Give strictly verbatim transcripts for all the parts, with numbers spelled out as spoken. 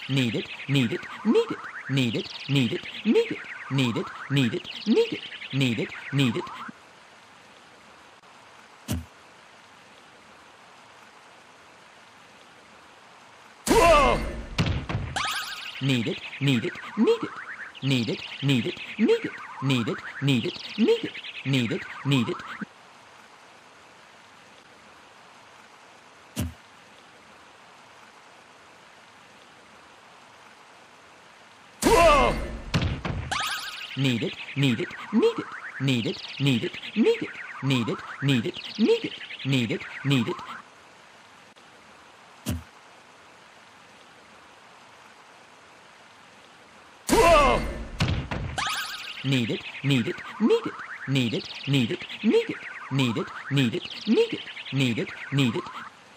need it, need it, need it, need it, need it, need it, need it, need it, need it, need it, need it. Need it, need it, need it, need it, need it, need it, need it, need it, need it, need it, need it. Need it, need it, need it, need it, need it, need it, need it, need it, need it, need it, need it. Need it, need it, need it, need it, need it, need it, need it, need it, need it, need it, need it.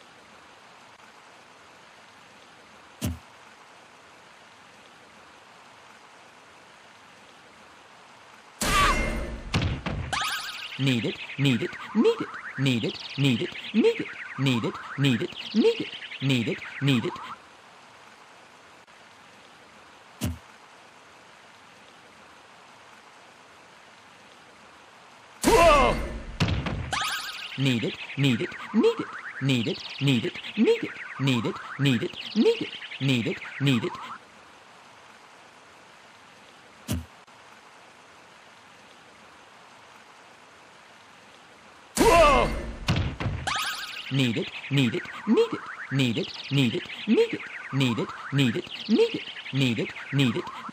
Need it, need it, need it, need it, need it, need it, need it, need it, need it, need it, need it. Need it, need it, need it, need it, need it, need it, need it, need it, need it, need it, need it. Need it, need it, need it, need it, need it, need it, need it, need it, need it, need it, need it.